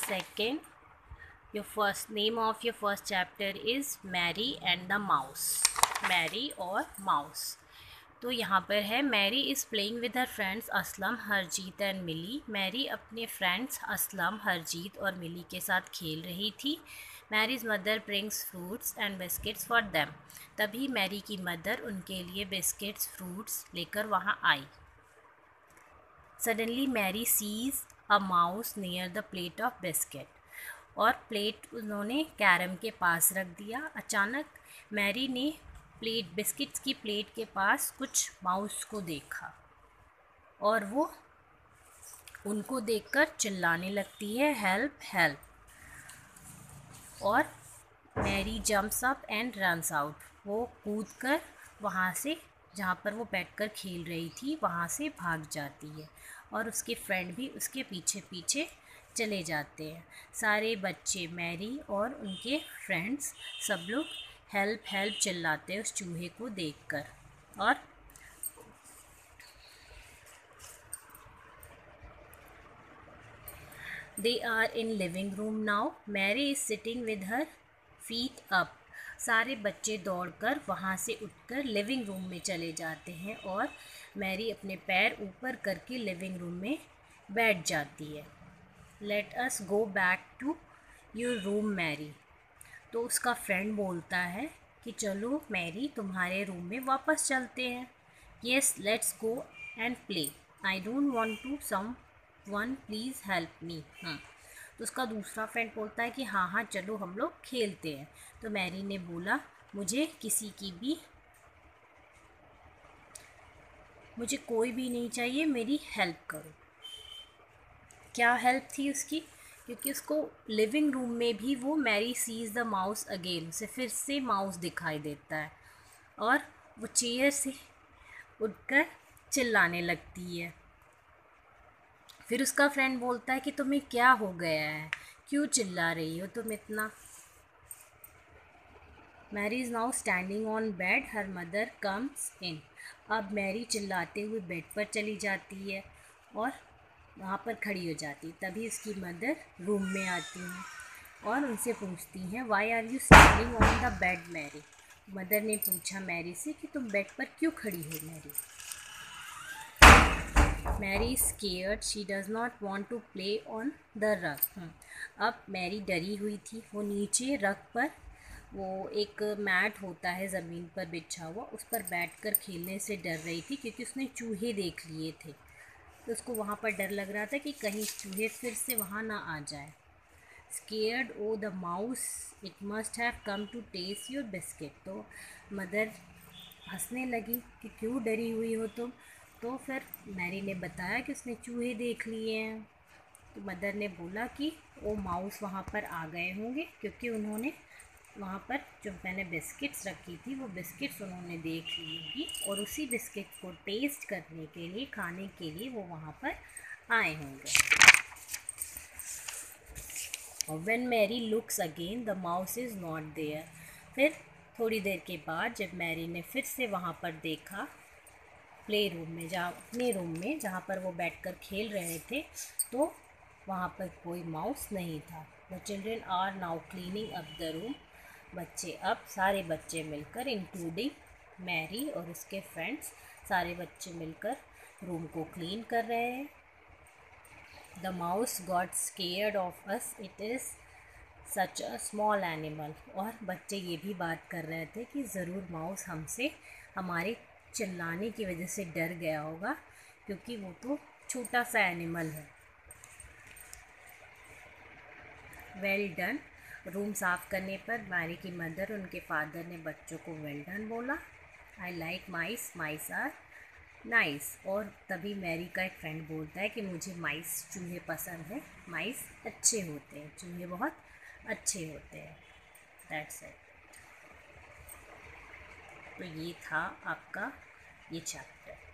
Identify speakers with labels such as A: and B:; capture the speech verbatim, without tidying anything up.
A: Second, your first name of your first chapter is Mary and the Mouse. Mary और Mouse. तो यहाँ पर है Mary is playing with her friends Aslam, Harjeet and Mili. Mary अपने friends Aslam, Harjeet और मिली के साथ खेल रही थी. Mary's mother brings fruits and biscuits for them. तभी मैरी की मदर उनके लिए बिस्किट्स फ्रूट्स लेकर वहाँ आई. Suddenly Mary sees a mouse near the plate of biscuit. और प्लेट उन्होंने कैरम के पास रख दिया. अचानक मैरी ने प्लेट बिस्किट्स की प्लेट के पास कुछ माउस को देखा और वो उनको देखकर चिल्लाने लगती है, हेल्प हेल्प. और Mary jumps up and runs out. वो कूदकर वहाँ से, जहाँ पर वो बैठकर खेल रही थी, वहाँ से भाग जाती है. और उसके फ्रेंड भी उसके पीछे पीछे चले जाते हैं. सारे बच्चे, मैरी और उनके फ्रेंड्स, सब लोग हेल्प हेल्प चिल्लाते हैं उस चूहे को देखकर. और they are in living room now. Mary is sitting with her feet up. सारे बच्चे दौड़कर वहाँ से उठकर लिविंग रूम में चले जाते हैं और मैरी अपने पैर ऊपर करके लिविंग रूम में बैठ जाती है. Let us go back to your room Mary. तो उसका फ्रेंड बोलता है कि चलो मैरी, तुम्हारे रूम में वापस चलते हैं. Yes let's go and play. I don't want to someone please help me. हाँ, तो उसका दूसरा फ्रेंड बोलता है कि हाँ हाँ चलो हम लोग खेलते हैं. तो मैरी ने बोला, मुझे किसी की भी मुझे कोई भी नहीं चाहिए, मेरी हेल्प करो. क्या हेल्प थी उसकी? क्योंकि उसको लिविंग रूम में भी वो Mary sees the mouse again, उसे फिर से माउस दिखाई देता है और वो चेयर से उठकर चिल्लाने लगती है. फिर उसका फ्रेंड बोलता है कि तुम्हें क्या हो गया है, क्यों चिल्ला रही हो तुम इतना. Mary is now standing on bed. Her mother comes in. अब मैरी चिल्लाते हुए बेड पर चली जाती है और वहाँ पर खड़ी हो जाती. तभी उसकी मदर रूम में आती हैं और उनसे पूछती हैं, why are you standing on the bed Mary. Mother ने पूछा मैरी से कि तुम बेड पर क्यों खड़ी हो Mary. Mary scared, she does not want to play on the rug. अब मैरी डरी हुई थी. वो नीचे रग पर, वो एक मैट होता है ज़मीन पर बिछा हुआ, उस पर बैठकर खेलने से डर रही थी क्योंकि उसने चूहे देख लिए थे. तो उसको वहाँ पर डर लग रहा था कि कहीं चूहे फिर से वहाँ ना आ जाए. Scared of the mouse, it must have come to taste your biscuit. तो मदर हंसने लगी कि क्यों डरी हुई हो तुम. तो फिर मैरी ने बताया कि उसने चूहे देख लिए हैं. तो मदर ने बोला कि वो माउस वहाँ पर आ गए होंगे क्योंकि उन्होंने वहाँ पर जो मैंने बिस्किट्स रखी थी वो बिस्किट्स उन्होंने देख ली होगी और उसी बिस्किट को टेस्ट करने के लिए, खाने के लिए वो वहाँ पर आए होंगे. और when Mary looks again the mouse is not there. फिर थोड़ी देर के बाद जब मैरी ने फिर से वहाँ पर देखा, प्ले रूम में, जहाँ अपने रूम में जहाँ पर वो बैठकर खेल रहे थे, तो वहाँ पर कोई माउस नहीं था. The children are now cleaning up the room. बच्चे, अब सारे बच्चे मिलकर, इंक्लूडिंग मैरी और उसके फ्रेंड्स, सारे बच्चे मिलकर रूम को क्लीन कर रहे हैं. The mouse got scared of us, it is such a small animal. और बच्चे ये भी बात कर रहे थे कि ज़रूर माउस हमसे, हमारे चिल्लाने की वजह से डर गया होगा क्योंकि वो तो छोटा सा एनिमल है. Well done. रूम साफ़ करने पर मैरी की मदर, उनके फादर ने बच्चों को वेल डन बोला. I like mice, mice are nice. और तभी मैरी का एक फ्रेंड बोलता है कि मुझे माइस, चूहे पसंद है, माइस अच्छे होते हैं, चूहे बहुत अच्छे होते हैं. That's it. तो ये था आपका ये चैप्टर.